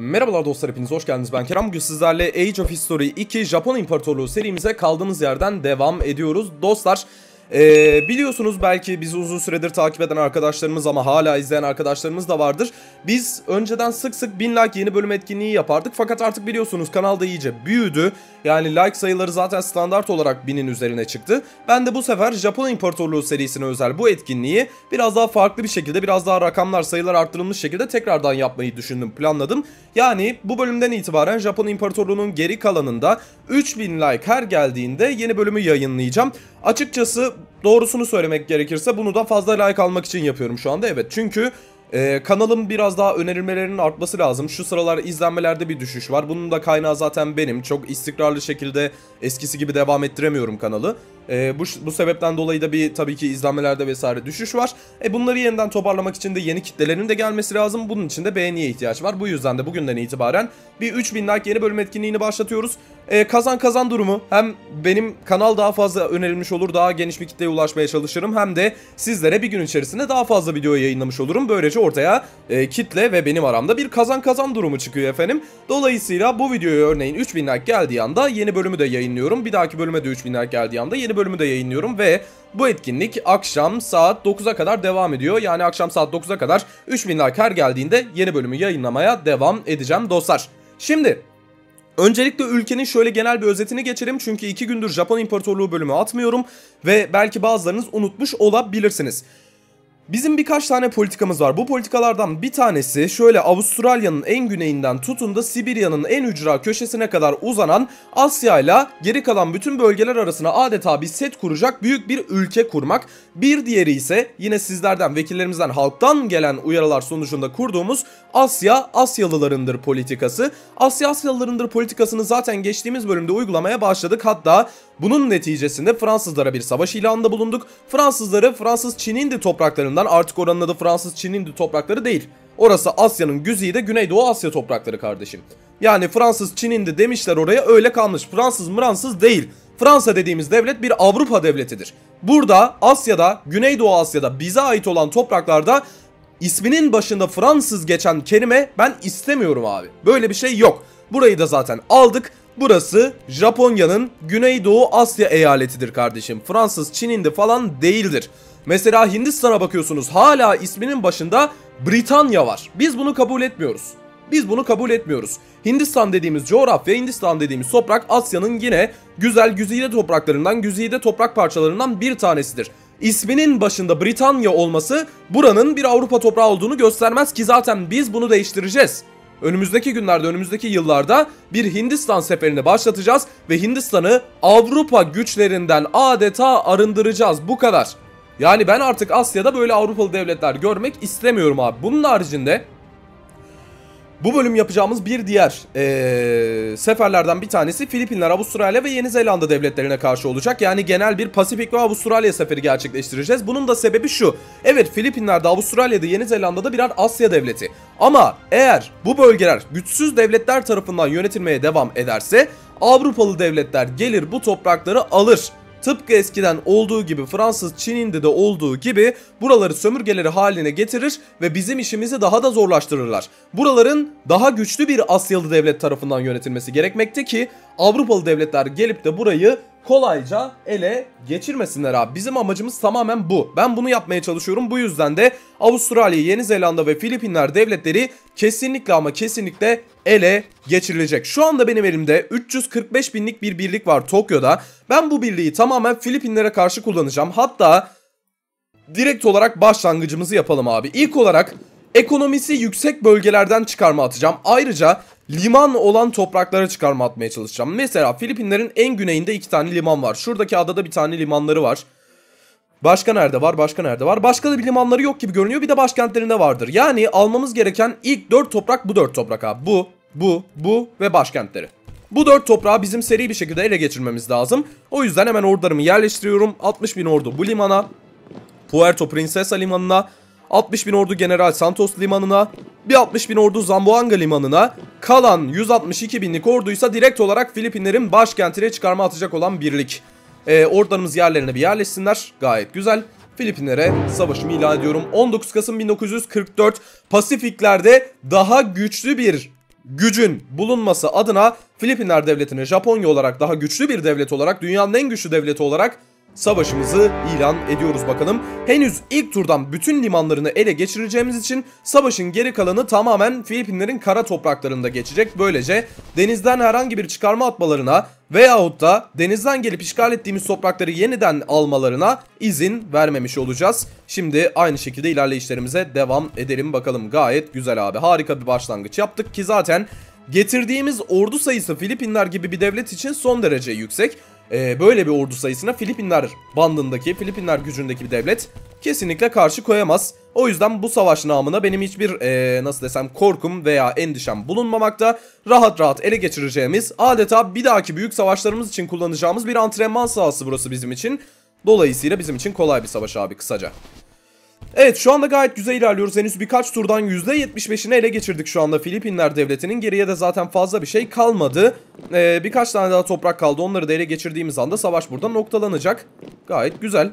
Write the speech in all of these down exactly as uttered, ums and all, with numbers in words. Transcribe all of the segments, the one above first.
Merhabalar dostlar, hepiniz hoş geldiniz. Ben Kerem. Bugün sizlerle Age of History iki Japon İmparatorluğu serimize kaldığımız yerden devam ediyoruz. Dostlar ee, biliyorsunuz, belki bizi uzun süredir takip eden arkadaşlarımız ama hala izleyen arkadaşlarımız da vardır. Biz önceden sık sık bin like yeni bölüm etkinliği yapardık. Fakat artık biliyorsunuz kanalda iyice büyüdü. Yani like sayıları zaten standart olarak binin üzerine çıktı. Ben de bu sefer Japon İmparatorluğu serisine özel bu etkinliği biraz daha farklı bir şekilde, biraz daha rakamlar, sayılar arttırılmış şekilde tekrardan yapmayı düşündüm, planladım. Yani bu bölümden itibaren Japon İmparatorluğu'nun geri kalanında üç bin like her geldiğinde yeni bölümü yayınlayacağım. Açıkçası doğrusunu söylemek gerekirse bunu da fazla like almak için yapıyorum şu anda. Evet, çünkü Ee, kanalım biraz daha önerilmelerinin artması lazım. Şu sıralar izlenmelerde bir düşüş var. Bunun da kaynağı zaten benim. Çok istikrarlı şekilde eskisi gibi devam ettiremiyorum kanalı. Ee, bu, bu sebepten dolayı da bir tabii ki izlenmelerde vesaire düşüş var. E, bunları yeniden toparlamak için de yeni kitlelerin de gelmesi lazım. Bunun için de beğeniye ihtiyaç var. Bu yüzden de bugünden itibaren bir üç bin like yeni bölüm etkinliğini başlatıyoruz. Ee, kazan kazan durumu. Hem benim kanal daha fazla önerilmiş olur, daha geniş bir kitleye ulaşmaya çalışırım. Hem de sizlere bir gün içerisinde daha fazla video yayınlamış olurum. Böylece ortaya e, kitle ve benim aramda bir kazan kazan durumu çıkıyor efendim. Dolayısıyla bu videoya örneğin üç bin like geldiği anda yeni bölümü de yayınlıyorum. Bir dahaki bölüme de üç bin like geldiği anda yeni bölümü de yayınlıyorum ve bu etkinlik akşam saat dokuza kadar devam ediyor. Yani akşam saat dokuza kadar üç bin like her geldiğinde yeni bölümü yayınlamaya devam edeceğim dostlar. Şimdi öncelikle ülkenin şöyle genel bir özetini geçelim. Çünkü iki gündür Japon İmparatorluğu bölümü atmıyorum ve belki bazılarınız unutmuş olabilirsiniz. Bizim birkaç tane politikamız var. Bu politikalardan bir tanesi şöyle Avustralya'nın en güneyinden tutun da Sibirya'nın en ücra köşesine kadar uzanan, Asya ile geri kalan bütün bölgeler arasına adeta bir set kuracak büyük bir ülke kurmak. Bir diğeri ise yine sizlerden, vekillerimizden, halktan gelen uyarılar sonucunda kurduğumuz Asya Asyalılarındır politikası. Asya Asyalılarındır politikasını zaten geçtiğimiz bölümde uygulamaya başladık. Hatta bunun neticesinde Fransızlara bir savaş ilanında bulunduk. Fransızları Fransız Çinindi topraklarından, artık oranın adı Fransız Çinindi toprakları değil. Orası Asya'nın güzeyi de Güneydoğu Asya toprakları kardeşim. Yani Fransız Çinindi demişler oraya, öyle kalmış. Fransız Fransız değil. Fransa dediğimiz devlet bir Avrupa devletidir. Burada Asya'da, Güneydoğu Asya'da bize ait olan topraklarda isminin başında Fransız geçen kelime ben istemiyorum abi. Böyle bir şey yok. Burayı da zaten aldık. Burası Japonya'nın Güneydoğu Asya eyaletidir kardeşim. Fransız Çinindi falan değildir. Mesela Hindistan'a bakıyorsunuz, hala isminin başında Britanya var. Biz bunu kabul etmiyoruz. Biz bunu kabul etmiyoruz. Hindistan dediğimiz coğrafya, Hindistan dediğimiz toprak Asya'nın yine güzel güzide topraklarından, güzide toprak parçalarından bir tanesidir. İsminin başında Britanya olması buranın bir Avrupa toprağı olduğunu göstermez ki zaten biz bunu değiştireceğiz. Önümüzdeki günlerde, önümüzdeki yıllarda bir Hindistan seferini başlatacağız ve Hindistan'ı Avrupa güçlerinden adeta arındıracağız. Bu kadar. Yani ben artık Asya'da böyle Avrupalı devletler görmek istemiyorum abi. Bunun haricinde bu bölüm yapacağımız bir diğer ee, seferlerden bir tanesi Filipinler, Avustralya ve Yeni Zelanda devletlerine karşı olacak. Yani genel bir Pasifik ve Avustralya seferi gerçekleştireceğiz. Bunun da sebebi şu. Evet, Filipinler'de, Avustralya'da, Yeni Zelanda'da birer Asya devleti. Ama eğer bu bölgeler güçsüz devletler tarafından yönetilmeye devam ederse Avrupalı devletler gelir bu toprakları alır. Tıpkı eskiden olduğu gibi, Fransız Çin'inde de olduğu gibi buraları sömürgeleri haline getirir ve bizim işimizi daha da zorlaştırırlar. Buraların daha güçlü bir Asyalı devlet tarafından yönetilmesi gerekmekte ki Avrupalı devletler gelip de burayı kolayca ele geçirmesinler abi. Bizim amacımız tamamen bu. Ben bunu yapmaya çalışıyorum. Bu yüzden de Avustralya, Yeni Zelanda ve Filipinler devletleri kesinlikle ama kesinlikle ele geçirilecek. Şu anda benim elimde üç yüz kırk beş binlik bir birlik var Tokyo'da. Ben bu birliği tamamen Filipinlere karşı kullanacağım. Hatta direkt olarak başlangıcımızı yapalım abi. İlk olarak ekonomisi yüksek bölgelerden çıkarma atacağım. Ayrıca liman olan topraklara çıkarma atmaya çalışacağım. Mesela Filipinlerin en güneyinde iki tane liman var. Şuradaki adada bir tane limanları var. Başka nerede var? Başka nerede var? Başka da bir limanları yok gibi görünüyor. Bir de başkentlerinde vardır. Yani almamız gereken ilk dört toprak bu dört toprak abi. Bu, bu, bu ve başkentleri. Bu dört toprağı bizim seri bir şekilde ele geçirmemiz lazım. O yüzden hemen ordularımı yerleştiriyorum. altmış bin ordu bu limana. Puerto Princesa limanına. altmış bin ordu General Santos limanına. Bir altmış bin ordu Zamboanga limanına. Kalan yüz altmış iki binlik orduysa direkt olarak Filipinlerin başkentine çıkarma atacak olan birlik. E, ordularımız yerlerine bir yerleşsinler. Gayet güzel. Filipinlere savaşımı ilan ediyorum. on dokuz Kasım bin dokuz yüz kırk dört Pasifiklerde daha güçlü bir gücün bulunması adına Filipinler devletini Japonya olarak, daha güçlü bir devlet olarak, dünyanın en güçlü devleti olarak savaşımızı ilan ediyoruz bakalım. Henüz ilk turdan bütün limanlarını ele geçireceğimiz için savaşın geri kalanı tamamen Filipinlerin kara topraklarında geçecek. Böylece denizden herhangi bir çıkarma atmalarına veyahut da denizden gelip işgal ettiğimiz toprakları yeniden almalarına izin vermemiş olacağız. Şimdi aynı şekilde ilerleyişlerimize devam edelim bakalım. Gayet güzel abi, harika bir başlangıç yaptık ki zaten getirdiğimiz ordu sayısı Filipinler gibi bir devlet için son derece yüksek. Ee, böyle bir ordu sayısına Filipinler bandındaki, Filipinler gücündeki bir devlet kesinlikle karşı koyamaz. O yüzden bu savaş namına benim hiçbir ee, nasıl desem korkum veya endişem bulunmamakta. Rahat rahat ele geçireceğimiz, adeta bir dahaki büyük savaşlarımız için kullanacağımız bir antrenman sahası burası bizim için. Dolayısıyla bizim için kolay bir savaş abi, kısaca. Evet, şu anda gayet güzel ilerliyoruz. Henüz birkaç turdan yüzde yetmiş beşini ele geçirdik şu anda Filipinler devletinin. Geriye de zaten fazla bir şey kalmadı. Ee, birkaç tane daha toprak kaldı. Onları da ele geçirdiğimiz anda savaş burada noktalanacak. Gayet güzel.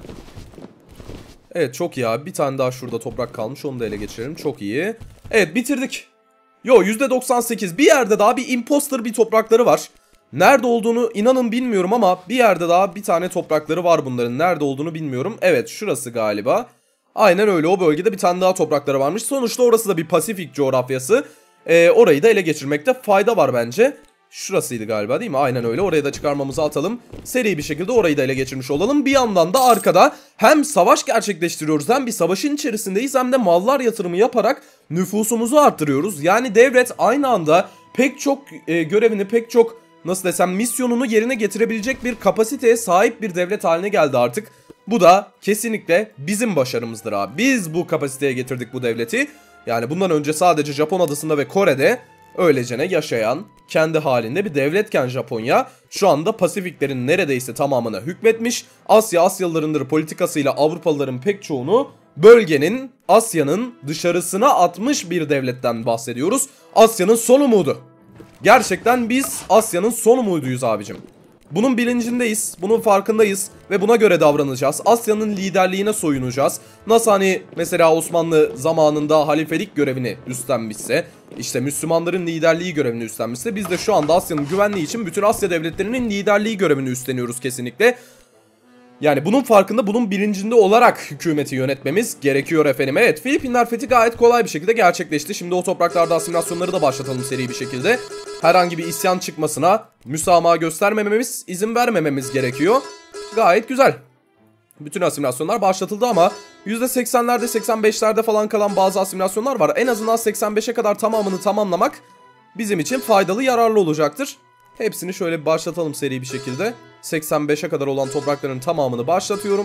Evet, çok iyi abi. Bir tane daha şurada toprak kalmış. Onu da ele geçirelim. Çok iyi. Evet, bitirdik. Yo, yüzde doksan sekiz. Bir yerde daha bir imposter bir toprakları var. Nerede olduğunu inanın bilmiyorum ama bir yerde daha bir tane toprakları var bunların. Nerede olduğunu bilmiyorum. Evet, şurası galiba. Aynen öyle, o bölgede bir tane daha toprakları varmış. Sonuçta orası da bir Pasifik coğrafyası. Ee, orayı da ele geçirmekte fayda var bence. Şurasıydı galiba, değil mi? Aynen öyle, oraya da çıkarmamızı atalım. Seri bir şekilde orayı da ele geçirmiş olalım. Bir yandan da arkada hem savaş gerçekleştiriyoruz, hem bir savaşın içerisindeyiz, hem de mallar yatırımı yaparak nüfusumuzu arttırıyoruz. Yani devlet aynı anda pek çok e, görevini, pek çok nasıl desem misyonunu yerine getirebilecek bir kapasiteye sahip bir devlet haline geldi artık. Bu da kesinlikle bizim başarımızdır abi. Biz bu kapasiteye getirdik bu devleti. Yani bundan önce sadece Japon adasında ve Kore'de öylecene yaşayan, kendi halinde bir devletken Japonya, şu anda Pasifiklerin neredeyse tamamına hükmetmiş. Asya, Asyalılarındır politikasıyla Avrupalıların pek çoğunu bölgenin, Asya'nın dışarısına atmış bir devletten bahsediyoruz. Asya'nın son umudu. Gerçekten biz Asya'nın son umuduyuz abicim. Bunun bilincindeyiz, bunun farkındayız ve buna göre davranacağız. Asya'nın liderliğine soyunacağız. Nasıl hani mesela Osmanlı zamanında halifelik görevini üstlenmişse, işte Müslümanların liderliği görevini üstlenmişse, biz de şu anda Asya'nın güvenliği için bütün Asya devletlerinin liderliği görevini üstleniyoruz kesinlikle. Yani bunun farkında, bunun bilincinde olarak hükümeti yönetmemiz gerekiyor efendim. Evet, Filipinler fethi gayet kolay bir şekilde gerçekleşti. Şimdi o topraklarda asimilasyonları da başlatalım seri bir şekilde. Herhangi bir isyan çıkmasına müsamaha göstermememiz, izin vermememiz gerekiyor. Gayet güzel. Bütün asimilasyonlar başlatıldı ama yüzde seksenlerde, seksen beşlerde falan kalan bazı asimilasyonlar var. En azından seksen beşe kadar tamamını tamamlamak bizim için faydalı, yararlı olacaktır. Hepsini şöyle bir başlatalım seri bir şekilde. seksen beşe kadar olan toprakların tamamını başlatıyorum.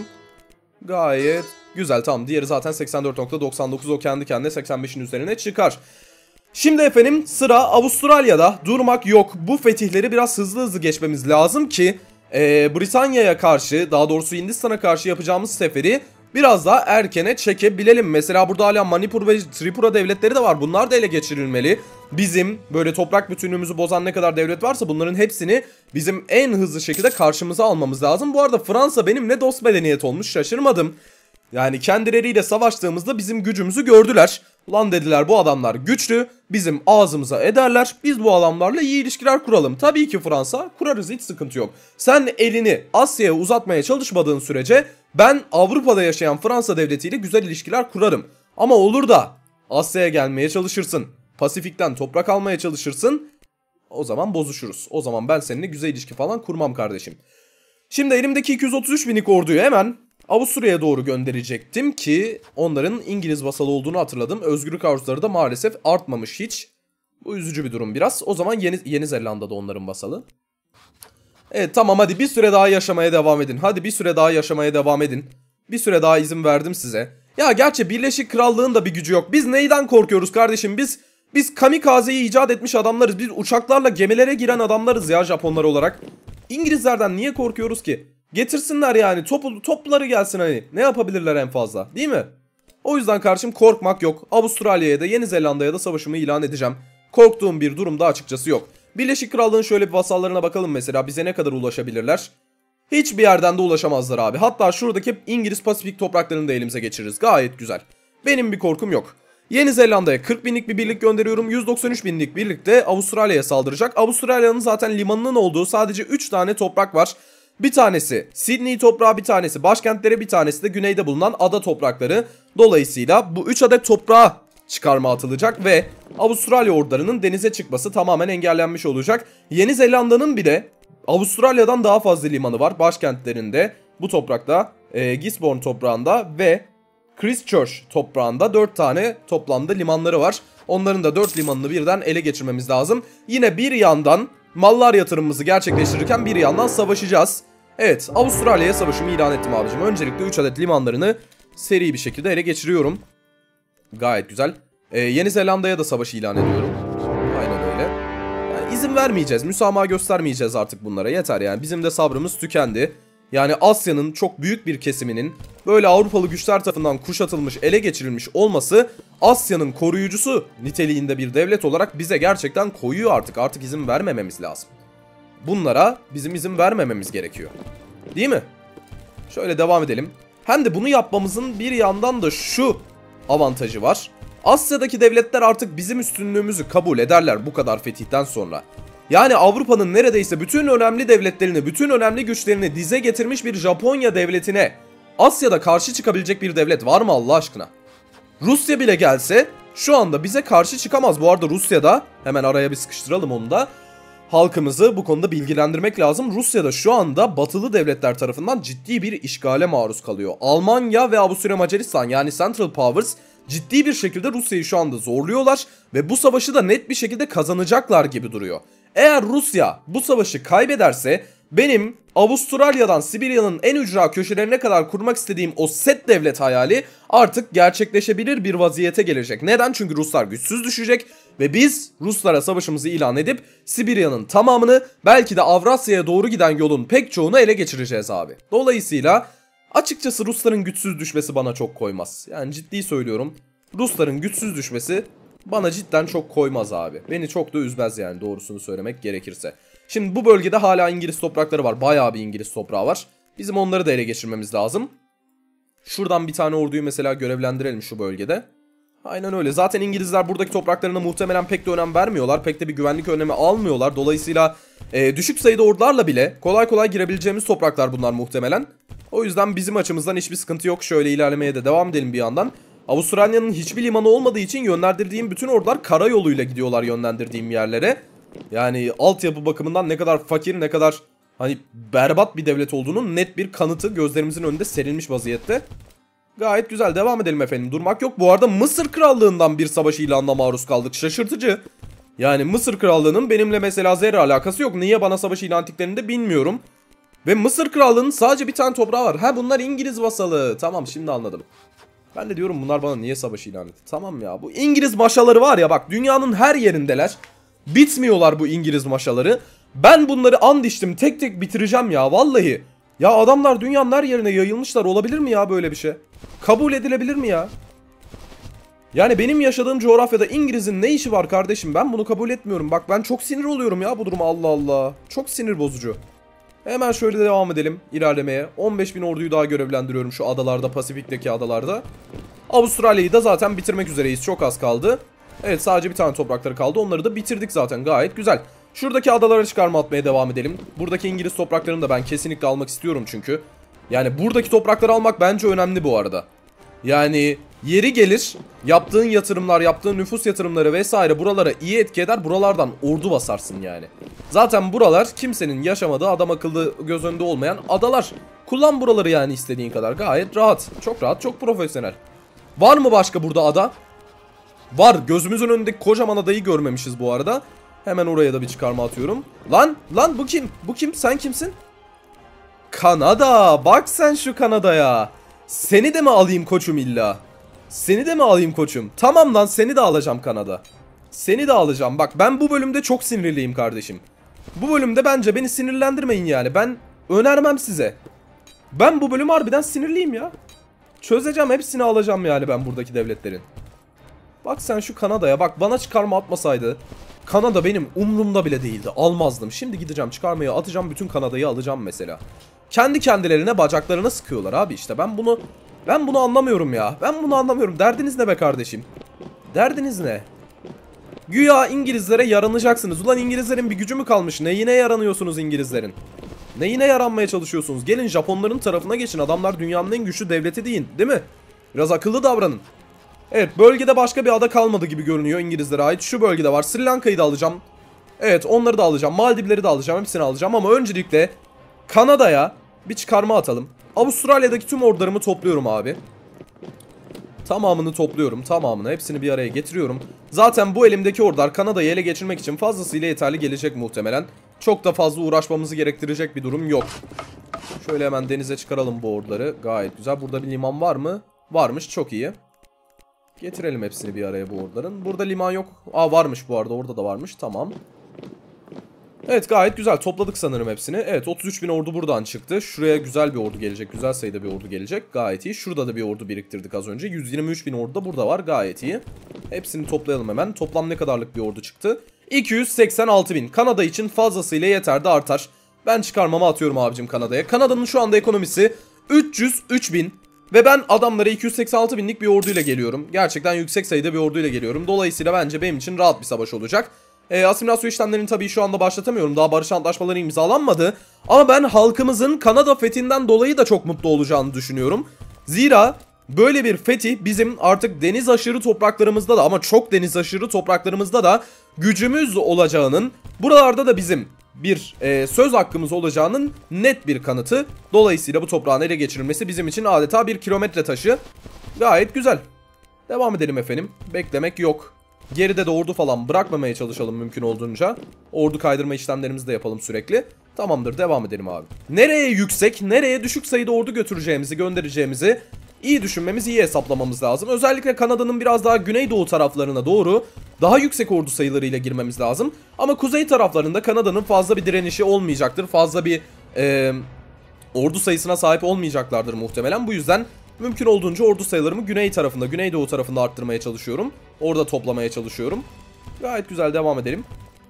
Gayet güzel, tamam. Diğeri zaten seksen dört nokta doksan dokuz, o kendi kendine seksen beşin üzerine çıkar. Şimdi efendim sıra Avustralya'da. Durmak yok. Bu fetihleri biraz hızlı hızlı geçmemiz lazım ki ee, Britanya'ya karşı, daha doğrusu Hindistan'a karşı yapacağımız seferi biraz daha erkene çekebilelim. Mesela burada hala Manipur ve Tripura devletleri de var. Bunlar da ele geçirilmeli. Bizim böyle toprak bütünlüğümüzü bozan ne kadar devlet varsa bunların hepsini bizim en hızlı şekilde karşımıza almamız lazım. Bu arada Fransa benimle dost medeniyet olmuş, şaşırmadım. Yani kendileriyle savaştığımızda bizim gücümüzü gördüler. Lan dediler, bu adamlar güçlü, bizim ağzımıza ederler, biz bu adamlarla iyi ilişkiler kuralım. Tabii ki Fransa, kurarız, hiç sıkıntı yok. Sen elini Asya'ya uzatmaya çalışmadığın sürece ben Avrupa'da yaşayan Fransa devletiyle güzel ilişkiler kurarım. Ama olur da Asya'ya gelmeye çalışırsın, Pasifik'ten toprak almaya çalışırsın, o zaman bozuşuruz. O zaman ben seninle güzel ilişki falan kurmam kardeşim. Şimdi elimdeki iki yüz otuz üç binlik orduyu hemen Avusturya'ya doğru gönderecektim ki onların İngiliz vasalı olduğunu hatırladım. Özgürlük arzuları da maalesef artmamış hiç. Bu üzücü bir durum biraz. O zaman Yeni, Yeni Zelanda'da onların vasalı. Evet tamam, hadi bir süre daha yaşamaya devam edin. Hadi bir süre daha yaşamaya devam edin. Bir süre daha izin verdim size. Ya gerçi Birleşik Krallığın da bir gücü yok. Biz neyden korkuyoruz kardeşim? Biz biz kamikazeyi icat etmiş adamlarız. Biz uçaklarla gemilere giren adamlarız ya, Japonlar olarak. İngilizlerden niye korkuyoruz ki? Getirsinler yani, topu, topları gelsin hani. Ne yapabilirler en fazla, değil mi? O yüzden karşım korkmak yok. Avustralya'ya da Yeni Zelanda'ya da savaşımı ilan edeceğim. Korktuğum bir durumda açıkçası yok. Birleşik Krallığın şöyle bir vasallarına bakalım mesela. Bize ne kadar ulaşabilirler? Hiçbir yerden de ulaşamazlar abi. Hatta şuradaki İngiliz Pasifik topraklarını da elimize geçiririz. Gayet güzel. Benim bir korkum yok. Yeni Zelanda'ya kırk binlik bir birlik gönderiyorum. yüz doksan üç binlik birlik de Avustralya'ya saldıracak. Avustralya'nın zaten limanının olduğu sadece üç tane toprak var. Bir tanesi Sydney toprağı, bir tanesi başkentleri, bir tanesi de güneyde bulunan ada toprakları. Dolayısıyla bu üç adet toprağa çıkarma atılacak ve Avustralya ordularının denize çıkması tamamen engellenmiş olacak. Yeni Zelanda'nın bir de Avustralya'dan daha fazla limanı var başkentlerinde. Bu toprakta e, Gisborne toprağında ve Christchurch toprağında dört tane toplamda limanları var. Onların da dört limanını birden ele geçirmemiz lazım. Yine bir yandan mallar yatırımımızı gerçekleştirirken bir yandan savaşacağız. Evet, Avustralya'ya savaşımı ilan ettim abicim. Öncelikle üç adet limanlarını seri bir şekilde ele geçiriyorum. Gayet güzel. Ee, Yeni Zelanda'ya da savaşı ilan ediyorum. Aynen öyle. Yani izin vermeyeceğiz, müsamaha göstermeyeceğiz artık bunlara. Yeter yani, bizim de sabrımız tükendi. Yani Asya'nın çok büyük bir kesiminin böyle Avrupalı güçler tarafından kuşatılmış, ele geçirilmiş olması Asya'nın koruyucusu niteliğinde bir devlet olarak bize gerçekten koyuyor artık. Artık izin vermememiz lazım. Bunlara bizim izin vermememiz gerekiyor. Değil mi? Şöyle devam edelim. Hem de bunu yapmamızın bir yandan da şu avantajı var. Asya'daki devletler artık bizim üstünlüğümüzü kabul ederler bu kadar fetihten sonra. Yani Avrupa'nın neredeyse bütün önemli devletlerini, bütün önemli güçlerini dize getirmiş bir Japonya devletine Asya'da karşı çıkabilecek bir devlet var mı Allah aşkına? Rusya bile gelse şu anda bize karşı çıkamaz. Bu arada Rusya'da, hemen araya bir sıkıştıralım onu da, halkımızı bu konuda bilgilendirmek lazım. Rusya'da şu anda batılı devletler tarafından ciddi bir işgale maruz kalıyor. Almanya ve Avusturya Macaristan, yani Central Powers, ciddi bir şekilde Rusya'yı şu anda zorluyorlar ve bu savaşı da net bir şekilde kazanacaklar gibi duruyor. Eğer Rusya bu savaşı kaybederse benim Avustralya'dan Sibirya'nın en ücra köşelerine kadar kurmak istediğim o set devlet hayali artık gerçekleşebilir bir vaziyete gelecek. Neden? Çünkü Ruslar güçsüz düşecek ve biz Ruslara savaşımızı ilan edip Sibirya'nın tamamını, belki de Avrasya'ya doğru giden yolun pek çoğunu ele geçireceğiz abi. Dolayısıyla açıkçası Rusların güçsüz düşmesi bana çok koymaz. Yani ciddi söylüyorum, Rusların güçsüz düşmesi bana cidden çok koymaz abi. Beni çok da üzmez yani, doğrusunu söylemek gerekirse. Şimdi bu bölgede hala İngiliz toprakları var. Bayağı bir İngiliz toprağı var. Bizim onları da ele geçirmemiz lazım. Şuradan bir tane orduyu mesela görevlendirelim şu bölgede. Aynen öyle. Zaten İngilizler buradaki topraklarına muhtemelen pek de önem vermiyorlar. Pek de bir güvenlik önlemi almıyorlar. Dolayısıyla e, düşük sayıda ordularla bile kolay kolay girebileceğimiz topraklar bunlar muhtemelen. O yüzden bizim açımızdan hiçbir sıkıntı yok. Şöyle ilerlemeye de devam edelim bir yandan. Avustralya'nın hiçbir limanı olmadığı için yönlendirdiğim bütün ordular karayoluyla gidiyorlar yönlendirdiğim yerlere. Yani altyapı bakımından ne kadar fakir, ne kadar hani berbat bir devlet olduğunun net bir kanıtı gözlerimizin önünde serilmiş vaziyette. Gayet güzel, devam edelim efendim. Durmak yok. Bu arada Mısır Krallığı'ndan bir savaş ilanına maruz kaldık. Şaşırtıcı. Yani Mısır Krallığı'nın benimle mesela zerre alakası yok. Niye bana savaş ilan ettiklerini de bilmiyorum. Ve Mısır Krallığı'nın sadece bir tane toprağı var. Ha, bunlar İngiliz vasalı. Tamam, şimdi anladım. Ben de diyorum bunlar bana niye savaş ilan etti. Tamam ya, bu İngiliz maşaları var ya, bak dünyanın her yerindeler. Bitmiyorlar bu İngiliz maşaları. Ben bunları and içtim, tek tek bitireceğim ya vallahi. Ya adamlar dünyanın her yerine yayılmışlar, olabilir mi ya böyle bir şey? Kabul edilebilir mi ya? Yani benim yaşadığım coğrafyada İngiliz'in ne işi var kardeşim? Ben bunu kabul etmiyorum. Bak ben çok sinir oluyorum ya bu duruma, Allah Allah. Çok sinir bozucu. Hemen şöyle devam edelim ilerlemeye. on beş bin orduyu daha görevlendiriyorum şu adalarda, Pasifik'teki adalarda. Avustralya'yı da zaten bitirmek üzereyiz. Çok az kaldı. Evet, sadece bir tane toprakları kaldı. Onları da bitirdik zaten, gayet güzel. Şuradaki adalara çıkarma atmaya devam edelim. Buradaki İngiliz topraklarını da ben kesinlikle almak istiyorum çünkü. Yani buradaki toprakları almak bence önemli bu arada. Yani yeri gelir yaptığın yatırımlar, yaptığın nüfus yatırımları vesaire buralara iyi etki eder. Buralardan ordu basarsın yani. Zaten buralar kimsenin yaşamadığı, adam akıllı göz önünde olmayan adalar. Kullan buraları yani istediğin kadar, gayet rahat. Çok rahat, çok profesyonel. Var mı başka burada ada? Var. Gözümüzün önündeki kocaman adayı görmemişiz bu arada. Hemen oraya da bir çıkarma atıyorum. Lan lan bu kim? Bu kim? Sen kimsin? Kanada. Bak sen şu Kanada'ya. Seni de mi alayım koçum illa? Seni de mi alayım koçum? Tamam lan, seni de alacağım Kanada. Seni de alacağım. Bak ben bu bölümde çok sinirliyim kardeşim. Bu bölümde bence beni sinirlendirmeyin yani. Ben önermem size. Ben bu bölüm harbiden sinirliyim ya. Çözeceğim, hepsini alacağım yani ben buradaki devletlerin. Bak sen şu Kanada'ya bak, bana çıkarma atmasaydı Kanada benim umrumda bile değildi, almazdım. Şimdi gideceğim çıkarmayı atacağım, bütün Kanada'yı alacağım mesela. Kendi kendilerine bacaklarına sıkıyorlar abi, işte ben bunu ben bunu anlamıyorum ya. Ben bunu anlamıyorum. Derdiniz ne be kardeşim? Derdiniz ne? Güya İngilizlere yaranacaksınız. Ulan İngilizlerin bir gücü mü kalmış? Neyine yaranıyorsunuz İngilizlerin? Neyine yaranmaya çalışıyorsunuz? Gelin Japonların tarafına geçin. Adamlar dünyanın en güçlü devleti değil, değil mi? Biraz akıllı davranın. Evet, bölgede başka bir ada kalmadı gibi görünüyor İngilizlere ait. Şu bölgede var. Sri Lanka'yı da alacağım. Evet, onları da alacağım. Maldivleri de alacağım. Hepsini alacağım ama öncelikle Kanada'ya bir çıkarma atalım. Avustralya'daki tüm ordularımı topluyorum abi. Tamamını topluyorum. Tamamını. Hepsini bir araya getiriyorum. Zaten bu elimdeki ordular Kanada'yı ele geçirmek için fazlasıyla yeterli gelecek muhtemelen. Çok da fazla uğraşmamızı gerektirecek bir durum yok. Şöyle hemen denize çıkaralım bu orduları. Gayet güzel. Burada bir liman var mı? Varmış. Çok iyi. Getirelim hepsini bir araya bu orduların. Burada liman yok. Aa, varmış bu arada. Orada da varmış. Tamam. Evet, gayet güzel. Topladık sanırım hepsini. Evet, otuz üç bin ordu buradan çıktı. Şuraya güzel bir ordu gelecek. Güzel sayıda bir ordu gelecek. Gayet iyi. Şurada da bir ordu biriktirdik az önce. yüz yirmi üç bin ordu da burada var. Gayet iyi. Hepsini toplayalım hemen. Toplam ne kadarlık bir ordu çıktı? iki yüz seksen altı bin. Kanada için fazlasıyla yeter de artar. Ben çıkarmama atıyorum abicim Kanada'ya. Kanada'nın şu anda ekonomisi üç yüz üç bin. Ve ben adamlara iki yüz seksen altı binlik bir orduyla geliyorum. Gerçekten yüksek sayıda bir orduyla geliyorum. Dolayısıyla bence benim için rahat bir savaş olacak. E, asimilasyon işlemlerini tabii şu anda başlatamıyorum. Daha barış antlaşmaları imzalanmadı. Ama ben halkımızın Kanada fethinden dolayı da çok mutlu olacağını düşünüyorum. Zira böyle bir fetih bizim artık deniz aşırı topraklarımızda da, ama çok deniz aşırı topraklarımızda da gücümüz olacağının, buralarda da bizim bir e, söz hakkımız olacağının net bir kanıtı. Dolayısıyla bu toprağın ele geçirilmesi bizim için adeta bir kilometre taşı. Gayet güzel. Devam edelim efendim. Beklemek yok. Geride de ordu falan bırakmamaya çalışalım mümkün olduğunca. Ordu kaydırma işlemlerimizi de yapalım sürekli. Tamamdır, devam edelim abi. Nereye yüksek, nereye düşük sayıda ordu götüreceğimizi, göndereceğimizi iyi düşünmemiz, iyi hesaplamamız lazım. Özellikle Kanada'nın biraz daha güneydoğu taraflarına doğru daha yüksek ordu sayılarıyla girmemiz lazım. Ama kuzey taraflarında Kanada'nın fazla bir direnişi olmayacaktır. Fazla bir e, ordu sayısına sahip olmayacaklardır muhtemelen. Bu yüzden mümkün olduğunca ordu sayılarımı güney tarafında, güneydoğu tarafında arttırmaya çalışıyorum. Orada toplamaya çalışıyorum. Gayet güzel, devam edelim.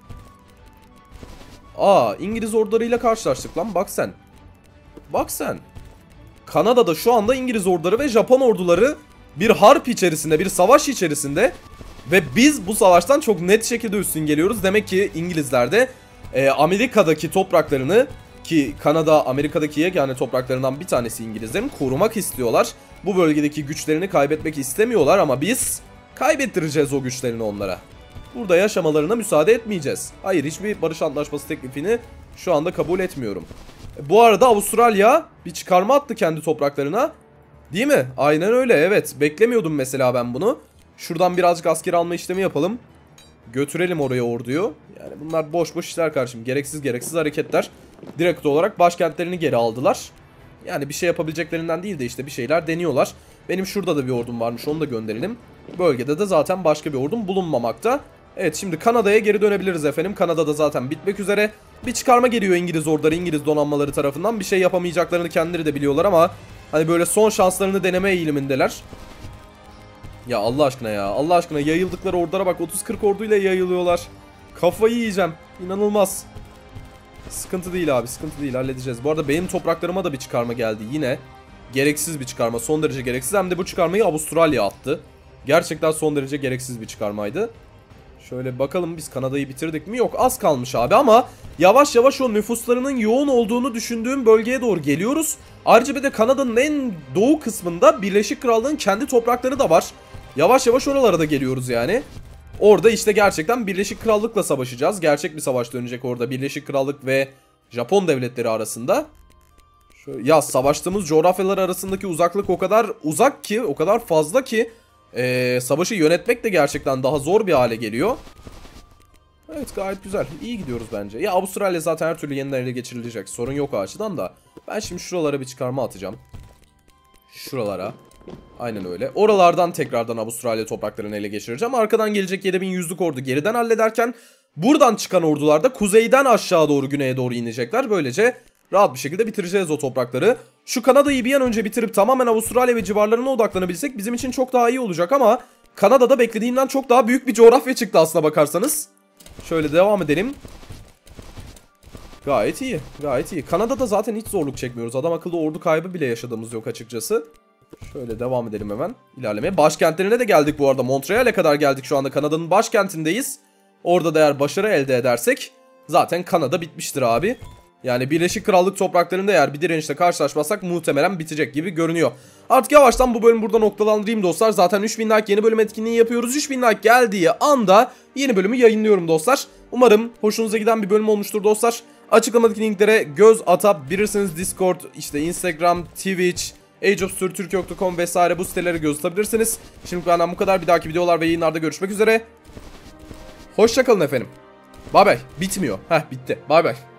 Aa, İngiliz ordularıyla karşılaştık lan, bak sen. Bak sen. Kanada'da şu anda İngiliz orduları ve Japon orduları bir harp içerisinde, bir savaş içerisinde. Ve biz bu savaştan çok net şekilde üstün geliyoruz. Demek ki İngilizler de e, Amerika'daki topraklarını, ki Kanada Amerika'daki yegane topraklarından bir tanesi İngilizlerin, korumak istiyorlar. Bu bölgedeki güçlerini kaybetmek istemiyorlar ama biz kaybettireceğiz o güçlerini onlara. Burada yaşamalarına müsaade etmeyeceğiz. Hayır, hiçbir barış antlaşması teklifini şu anda kabul etmiyorum. E, bu arada Avustralya bir çıkarma attı kendi topraklarına. Değil mi? Aynen öyle, evet. Beklemiyordum mesela ben bunu. Şuradan birazcık asker alma işlemi yapalım. Götürelim oraya orduyu. Yani bunlar boş boş işler kardeşim. Gereksiz gereksiz hareketler. Direkt olarak başkentlerini geri aldılar. Yani bir şey yapabileceklerinden değil de işte bir şeyler deniyorlar. Benim şurada da bir ordum varmış, onu da gönderelim. Bölgede de zaten başka bir ordum bulunmamakta. Evet, şimdi Kanada'ya geri dönebiliriz efendim. Kanada'da zaten bitmek üzere. Bir çıkarma geliyor İngiliz orduları, İngiliz donanmaları tarafından. Bir şey yapamayacaklarını kendileri de biliyorlar ama hani böyle son şanslarını deneme eğilimindeler. Ya Allah aşkına ya. Allah aşkına yayıldıkları ordulara bak. otuz kırk orduyla yayılıyorlar. Kafayı yiyeceğim. İnanılmaz. Sıkıntı değil abi. Sıkıntı değil. Halledeceğiz. Bu arada benim topraklarıma da bir çıkarma geldi. Yine gereksiz bir çıkarma. Son derece gereksiz. Hem de bu çıkarmayı Avustralya attı. Gerçekten son derece gereksiz bir çıkarmaydı. Şöyle bakalım, biz Kanada'yı bitirdik mi? Yok, az kalmış abi ama yavaş yavaş o nüfuslarının yoğun olduğunu düşündüğüm bölgeye doğru geliyoruz. Ayrıca bir de Kanada'nın en doğu kısmında Birleşik Krallığın kendi toprakları da var. Yavaş yavaş oralara da geliyoruz yani. Orada işte gerçekten Birleşik Krallık'la savaşacağız. Gerçek bir savaş dönecek orada Birleşik Krallık ve Japon devletleri arasında. Şöyle, ya savaştığımız coğrafyalar arasındaki uzaklık o kadar uzak ki, o kadar fazla ki Ee, savaşı yönetmek de gerçekten daha zor bir hale geliyor. Evet, gayet güzel. İyi gidiyoruz bence. Ya Avustralya zaten her türlü yeniden ele geçirilecek. Sorun yok o açıdan da. Ben şimdi şuralara bir çıkarma atacağım. Şuralara. Aynen öyle. Oralardan tekrardan Avustralya topraklarını ele geçireceğim. Arkadan gelecek yedi bin yüzlük ordu geriden hallederken buradan çıkan ordular da kuzeyden aşağı doğru, güneye doğru inecekler. Böylece rahat bir şekilde bitireceğiz o toprakları. Şu Kanada'yı bir an önce bitirip tamamen Avustralya ve civarlarına odaklanabilsek bizim için çok daha iyi olacak ama Kanada'da beklediğimden çok daha büyük bir coğrafya çıktı aslına bakarsanız. Şöyle devam edelim. Gayet iyi, gayet iyi. Kanada'da zaten hiç zorluk çekmiyoruz. Adam akıllı ordu kaybı bile yaşadığımız yok açıkçası. Şöyle devam edelim hemen ilerlemeye. Başkentlerine de geldik bu arada. Montreal'e kadar geldik şu anda. Kanada'nın başkentindeyiz. Orada da eğer başarı elde edersek zaten Kanada bitmiştir abi. Yani Birleşik Krallık topraklarında eğer bir direnişle karşılaşmazsak muhtemelen bitecek gibi görünüyor. Artık yavaştan bu bölümü burada noktalandırayım dostlar. Zaten üç bin like yeni bölüm etkinliği yapıyoruz. üç bin like geldiği anda yeni bölümü yayınlıyorum dostlar. Umarım hoşunuza giden bir bölüm olmuştur dostlar. Açıklamadaki linklere göz atabilirsiniz. Discord, işte Instagram, Twitch, age of türkiye nokta com vesaire bu sitelere göz atabilirsiniz. Şimdi benden bu kadar. Bir dahaki videolar ve yayınlarda görüşmek üzere. Hoşçakalın efendim. Bay bay. Bitmiyor. Heh bitti. Bay bay.